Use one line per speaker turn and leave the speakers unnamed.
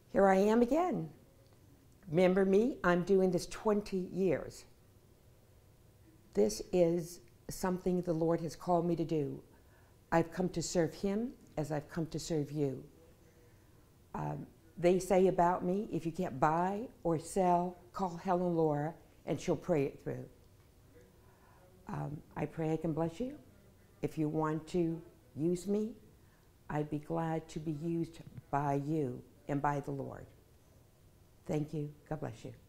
here I am again. Remember me? I'm doing this 20 years. This is something the Lord has called me to do. I've come to serve Him as I've come to serve you. They say about me, if you can't buy or sell, call Helen Lorah and she'll pray it through. I pray I can bless you. If you want to use me, I'd be glad to be used by you and by the Lord. Thank you. God bless you.